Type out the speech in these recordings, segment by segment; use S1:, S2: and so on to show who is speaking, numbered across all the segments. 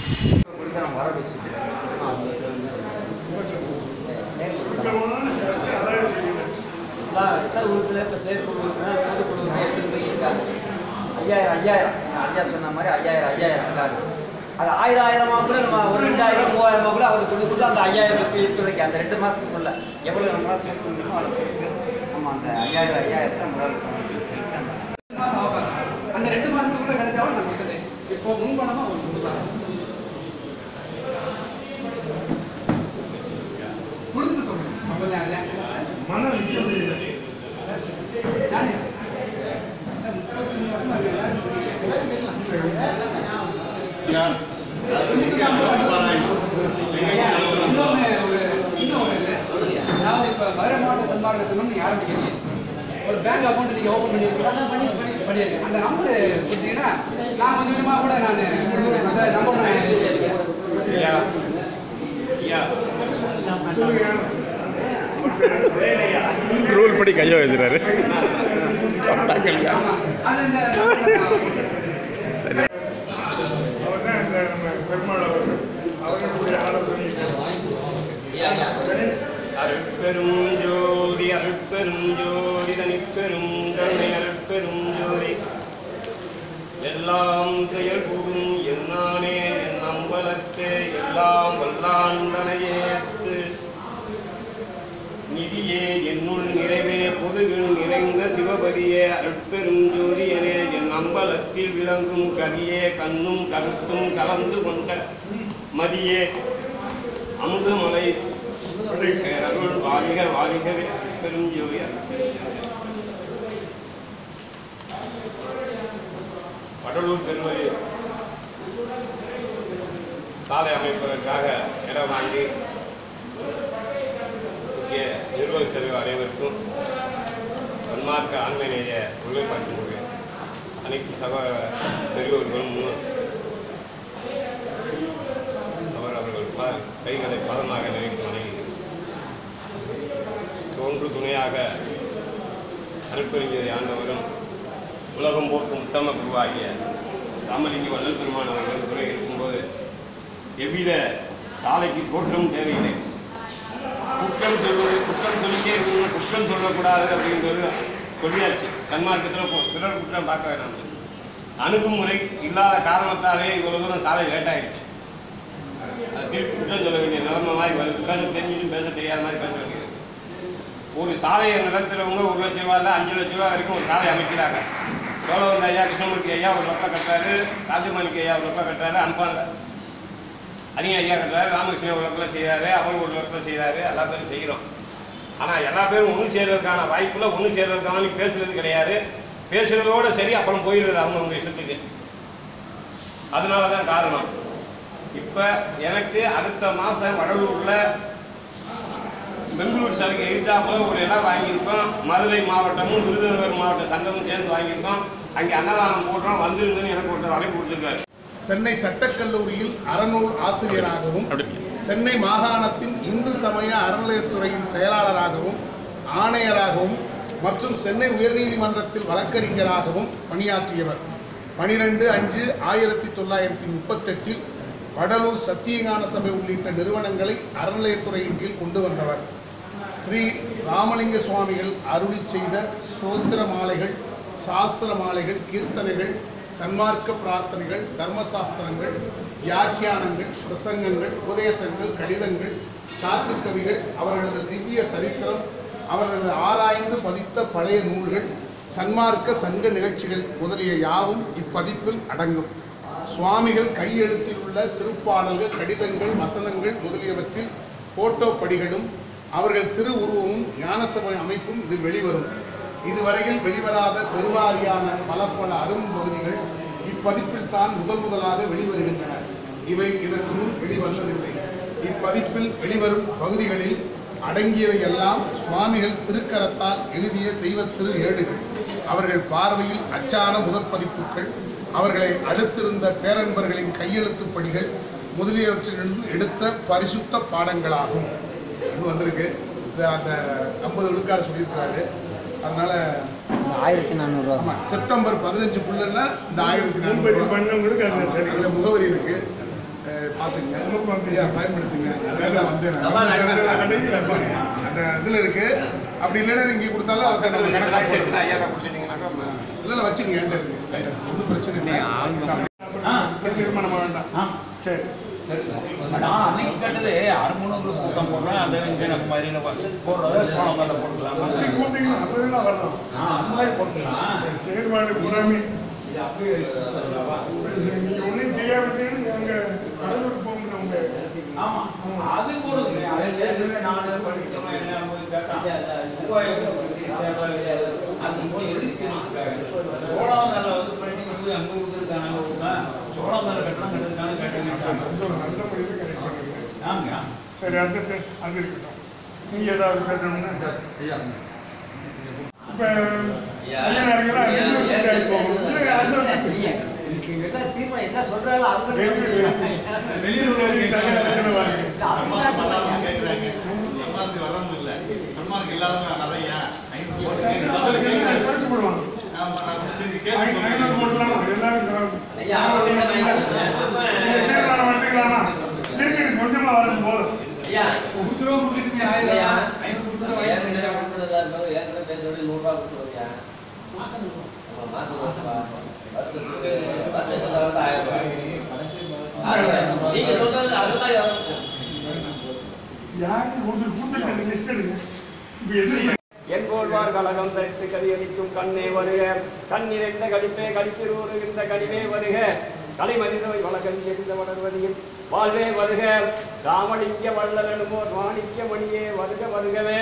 S1: வர வச்சுட்டு எத்தனை உறுப்பினர் இப்போ செயற்குழு உறுப்பினர் பொதுக்குழு எத்தனை பேர் இருக்காங்க? 5000 ஐயா சொன்ன மாதிரி 5000 இருக்காரு. அது 1000 கூட நம்ம ஒரு 2000 3000 கூட அவருக்கு கொடுத்து அந்த 5000 இருக்கிறதுக்கு அந்த 2 மாதத்துக்குள்ள எவ்வளோ நம்மளால் சேர்க்க முடியுமோ அதை கொடுத்து நம்ம அந்த 5000 முதல்
S2: அந்த 2 மாதத்துக்குள்ள கிடைச்சாலும் நான் கொடுத்தது. இப்போ முன்பணமாக ஒரு கொடுக்கலாம் கொடுத்துட்டு சொல்லுங்க சம்பளம் மன அதாவது இப்போ மதுரை மாவட்ட சன்மார்க்க சங்கம்னு ஆரம்பிக்கிறீங்க. ஒரு பேங்க் அக்கௌண்ட் நீங்கள் ஓப்பன் பண்ணியிருக்கேன். அந்த நம்பர் கொடுத்தீங்கன்னா நான் கொஞ்சம் கொஞ்சமாக கூட நான் அந்த நம்பர்
S3: ரூல் படி கையை வைக்கிறாரு. சரி
S4: அருட்பெரும் ஜோதி அருட்பெரும் ஜோதி தனிப்பெரும் கருணை அருட்பெரும் ஜோதி எல்லாம் செயல்புகும் என்னானே என் அம்பலத்தே எல்லாம் வல்லாண்டனையேத்து நிதியே என்னுள் நிறைவே பொதுவில் நிறைந்த சிவபதியே அருட்பெரும் ஜோதியனே என் அம்பலத்தில் விளங்கும் கதியே கண்ணும் கருத்தும் கலந்து கொண்ட மதியே அமுதமலை அருள் வாலிக வாலிகவே பெரும் ஜோதி வடலூர் பெருமதி சாலை அமைப்பதற்காக இடம் வாங்கி முக்கிய நிர்வாக செலவு அனைவருக்கும் சன்மார்க்க ஆண்மையிலேய உறுதிப்பாட்டு அனைத்து சபை பெரியோர்களும் அவர்கள் கைகளை பாதமாக நினைத்து வணங்கி தோன்று துணையாக அருட்பெருஞ்சோதி ஆண்டவரும் உலகம் போக்கும் உத்தம குருவாகிய ராமலிங்க வள்ளல் பெருமான் அவர்கள் துணை இருக்கும்போது எவ்வித சாலைக்கு தோற்றம் தேவையில்லை. குற்றம் சொல்லிட்டே இருக்கணும், குற்றம் சொல்லக்கூடாது அப்படின்றது சொல்லியாச்சு. சன்மார்க்கத்தில் பிறர் குற்றம் பார்க்க வேண்டாம். அணுகுமுறை இல்லாத காரணத்தாலே இவ்வளவு தூரம் சாலை லேட் ஆகிடுச்சு. அது திருப்பி குற்றம் சொல்ல வேண்டிய நிலைமை மாதிரி வருது. பேச தெரிஞ்சுட்டும் பேச தெரியாத மாதிரி பேச வேண்டியது. ஒரு சாலையை நடத்துகிறவங்க 1 லட்ச ரூபாயில் 5 லட்ச ரூபா வரைக்கும் ஒரு சாலை அமைக்கிறாங்க. சோழவந்த ஐயா, கிருஷ்ணமூர்த்தி ஐயா 1 லட்சம் கட்டுறாரு, ராஜமாணிக்க ஐயா 1 லட்சம் கட்டுறாரு, அன்பாங்க அணிய ஐயா கட்டுறாரு, ராமகிருஷ்ணன் 1 லட்சம் செய்கிறாரு, அவர் 1 லட்சம் செய்கிறாரு, எல்லா பேரும் செய்கிறோம். ஆனால் எல்லா பேரும் ஒன்று சேர்றதுக்கான வாய்ப்பில் ஒன்று சேர்றதுக்கான பேசுறது கிடையாது. பேசுகிறதோடு சரி, அப்புறம் போயிடுறது அவங்க இஷ்டத்துக்கு. அதனால தான் காரணம். இப்போ எனக்கு அடுத்த மாதம் வடலூரில் பெங்களூர் சிலைக்கு எதிர்த்தாப்புல ஒரு இடம் வாங்கியிருக்கோம். மதுரை மாவட்டமும் விருதுநகர் மாவட்ட சங்கமும் சேர்ந்து வாங்கியிருக்கோம். அங்கே அன்னதானம் போடுறோம், வந்துருங்கன்னு எனக்கு ஒருத்தர் அழைப்பு கொடுத்துருக்காரு.
S5: சென்னை சட்டக்கல்லூரியில் அறநூல் ஆசிரியராகவும், சென்னை மாகாணத்தின் இந்து சமய அறநிலையத்துறையின் செயலாளராகவும், ஆணையராகவும் மற்றும் சென்னை உயர்நீதிமன்றத்தில் வழக்கறிஞராகவும் பணியாற்றியவர். 12/5/1938 வடலூர் சத்தியஞான சபை உள்ளிட்ட நிறுவனங்களை அறநிலையத்துறையின் கீழ் கொண்டு வந்தவர். ஸ்ரீ ராமலிங்க சுவாமிகள் அருளி செய்த சோத்திர மாலைகள், சாஸ்திர மாலைகள், கீர்த்தனைகள், சன்மார்க்க பிரார்த்தனைகள், தர்மசாஸ்திரங்கள், வியாக்கியானங்கள், பிரசங்கங்கள், உபதேசங்கள், கடிதங்கள், சாற்றுக்கவிகள், அவர்களது திவ்ய சரித்திரம், அவர்களது ஆராய்ந்து பதித்த பழைய நூல்கள், சன்மார்க்க சங்க நிகழ்ச்சிகள் முதலிய யாவும் இப்பதிப்பில் அடங்கும். சுவாமிகள் கையெழுத்தில் உள்ள திருப்பாடல்கள், கடிதங்கள், வசனங்கள் முதலியவற்றில் போட்டோ படிகளும் அவர்கள் திரு உருவமும் ஞானசபை அமைப்பும் இதில் வெளிவரும். இதுவரையில் வெளிவராத பெருவாரியான பல அரும் பகுதிகள் இப்பதிப்பில் தான் முதலாக வெளிவருகின்றன. இவை இதற்கு முன் வெளிவந்ததில்லை. இப்பதிப்பில் வெளிவரும் பகுதிகளில் அடங்கியவை எல்லாம் சுவாமிகள் திருக்கரத்தால் எழுதிய தெய்வத்திரு ஏடுகள். அவர்கள் பார்வையில் அச்சான முதற்பதிப்புகள், அவர்களை அடுத்திருந்த பேரன்பர்களின் கையெழுத்து படிகள் முதலியவற்றிலிருந்து எடுத்த பரிசுத்த பாடங்களாகும். வந்திருக்கு. அந்த 50 விழுக்காடு சொல்லியிருக்கிறாரு. அதனால
S1: 1400 ரூபா.
S5: ஆமாம், செப்டம்பர் 15க்குள்ளன்னா இந்த 1400 ரூபா. இதில் முகவரி இருக்கு. பார்த்துங்க ஐயா பயன்படுத்துங்க அதனால வந்து அந்த இதில் இருக்கு. அப்படி இல்லைன்னா நீங்கள் கொடுத்தாலும் அவர்கிட்ட நம்ம கணக்காக இல்லை வச்சுக்கங்க என்கிட்ட இருக்கு ஒன்றும் பிரச்சனை இல்லை தீர்மானம் வேண்டாம். சரி
S6: அன்னைக்கு கேட்டது அரைமுன்னூறு கூட்டம் போடுறேன் அதை நம்ம மாதிரி போடுறது போன மேலே போட்டுக்கலாம்
S5: போட்டீங்கன்னா அதெல்லாம் வரலாம்
S6: அது மாதிரி போட்டுக்கலாம்
S5: செயல்பாடு புறாமே நீங்கள் ஒன்றும் செய்யாவிட்டீங்கன்னா எங்கள் கடலூர் போகணும் அவங்க.
S6: ஆமாம் அது ஒரு ஏற்கனவே நான் படிக்கிறோம் என்ன போய் கேட்டான் அது போய் எதுக்கு சோழம் மேலே வந்து பண்ணிட்டு அங்கே கொடுத்துருக்காங்க சோழம் மேலே கட்டணம் கட்டிருக்காங்க கேட்டீங்க
S5: நல்ல முறையில் கரெக்ட் பண்ணுங்க.
S6: ஆமாங்க.
S5: சரி அது இருக்கட்டும். நீங்கள் ஏதாவது பேசணும்னா இப்போ ஐயனாருக்கெல்லாம்
S1: தீர்மானம் என்ன சொல்றாங்க
S7: சம்மானத்துக்கு வர்றவங்க இல்ல சம்மானுக்கு இல்லாதவங்க நிறைய
S5: குறைச்சு போடுவாங்க. 500 போட்டலாமா எல்லாரும் தீர்மானம் எடுத்துக்கலாமா திருப்பி கொஞ்சமா வரணும் போதும்.
S7: கொடுத்துருவோம் கொடுத்துட்டு 500
S1: என்போல்வார் கழகம் சைத்து கதியளிக்கும் கண்ணே வருக கண்ணிறைந்த கடிப்பே கடிக்கிறூறுகின்ற கனிவே வருக கலைமனிதவை வழக்கம் எரிந்த வளர்வதியில் வாழ்வே வருக ராமலிங்க வள்ளலனுமோர் மாணிக்க மணியே வருக வருகவே.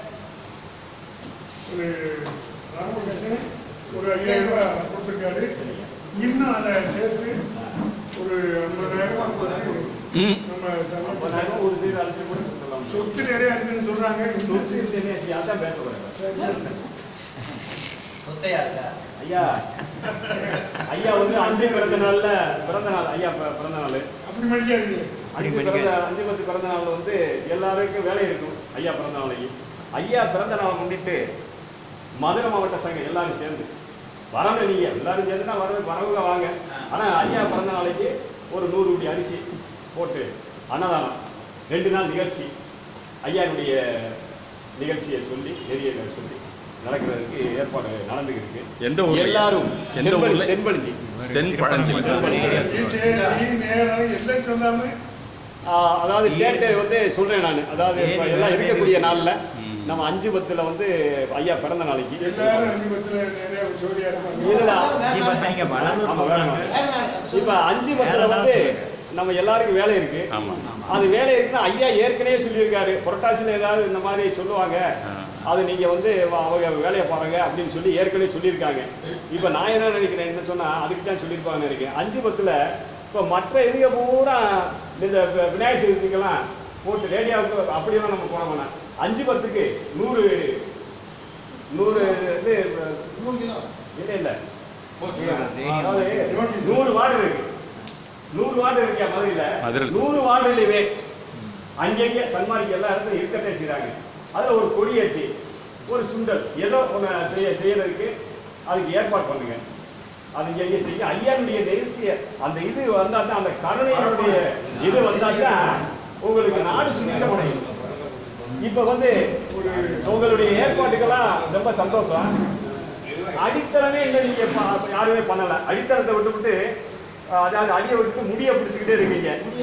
S5: ஒரு 5000 ரூபாய் கொடுத்துருக்காரு. இன்னும் அதை சேர்த்து ஒரு 50,000 கொடுத்து நம்ம
S1: ஒரு சீர் அழைச்சி கூட கொடுக்கலாம்.
S5: சொத்து நிறைய இருக்குன்னு சொல்றாங்க.
S1: சொத்து அதான் பேச
S6: சொத்தையா இருக்கா
S1: ஐயா ஐயா வந்து 5 பிறந்த நாள் ஐயா பிறந்த நாள்
S5: அப்படி மடிக்காதீங்க.
S1: 5 பிறந்த நாள் வந்து எல்லாருக்கும் வேலை இருக்கும். ஐயா பிறந்த நாளைக்கு ஐயா பிறந்த நாளை முன்னிட்டு மதுரை மாவட்ட சங்கம் எல்லாரும் சேர்ந்து வரணும். நீங்க எல்லாரும் சேர்ந்து தான் வரவங்க வாங்க. ஆனா ஐயா பிறந்த நாளைக்கு ஒரு 100 கோடி அரிசி போட்டு அன்னதானம் 2 நாள் நிகழ்ச்சி ஐயாவுடைய நிகழ்ச்சியை சொல்லி நெறிய சொல்லி நடக்கிறதுக்கு ஏற்பாடு நடந்துருக்கு.
S3: எந்த ஊர்?
S1: எல்லாரும்
S3: எந்த ஊர்ல?
S1: தென்பழஞ்சி
S5: எல்லாம் சொல்லாம
S1: அதாவது டேட்டு வந்து சொல்றேன் நான். அதாவது எல்லாம் இருக்கக்கூடிய நாள்ல நம்ம 5/10 வந்து ஐயா பிறந்த நாளைக்கு
S5: எல்லாரும் 5/10 நிறைய ஜோடியா இருப்பாங்க.
S1: இப்ப 5/10 வந்து நம்ம எல்லாருக்கும் வேலை இருக்கு. அது வேலை இருக்குன்னா ஐயா ஏற்கனவே சொல்லியிருக்காரு புரட்டாசியில் ஏதாவது இந்த மாதிரி சொல்லுவாங்க அது நீங்க வந்து அவங்க வேலையை பாருங்க அப்படின்னு சொல்லி ஏற்கனவே சொல்லியிருக்காங்க. இப்ப நான் என்ன நினைக்கிறேன் என்ன சொன்னா அதுக்கு தான் சொல்லியிருப்பாங்கன்னு நினைக்கிறேன். 5/10 இப்போ மற்ற இதுக பூரா இந்த விநாயகர் சதுர்த்திக்கெல்லாம் போட்டு ரேடியோவுக்கு அப்படியெல்லாம் நம்ம போட வேணாம். 5/10க்கு 100 இது இல்லை அதாவது 100 வார்டு இருக்கு. 100 வார்டு இருக்கா மதுரையில் 100 வார்டுலையுமே அங்கங்கே சன்மார்க்கு எல்லா இடத்துல இருக்கட்டே செய்கிறாங்க. அதில் ஒரு கொடியேற்றி ஒரு சுண்டல் ஏதோ ஒன்று செய்யறதுக்கு அதுக்கு ஏற்பாடு பண்ணுங்க. அது எங்கே செய்ய ஐயாவுடைய நிகழ்ச்சியை அந்த இது வந்தால் தான் அந்த கருணையினுடைய இது வந்தால் தான் உங்களுக்கு நாடு சுபிட்சமடையும். இப்போ வந்து உங்களுடைய ஏற்பாட்டுக்கெல்லாம் ரொம்ப சந்தோஷம். அடித்தளமே இன்னும் நீங்கள் யாருமே பண்ணலை. அடித்தளத்தை விட்டுவிட்டு அதாவது அடியை விட்டு முடியை பிடிச்சிக்கிட்டே இருக்கீங்க.